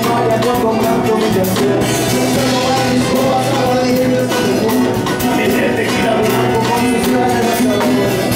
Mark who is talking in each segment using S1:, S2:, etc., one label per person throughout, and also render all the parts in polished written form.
S1: acompaña cuando canto mi canción. El tequila blanco con sus planes de sabor.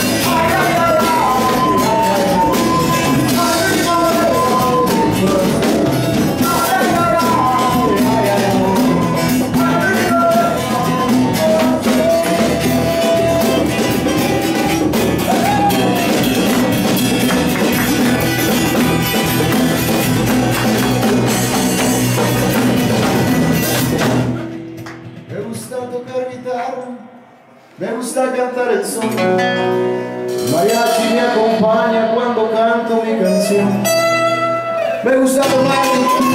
S1: Me gusta cantar el son, mariachi me acompaña cuando canto mi canción. Me gusta tomar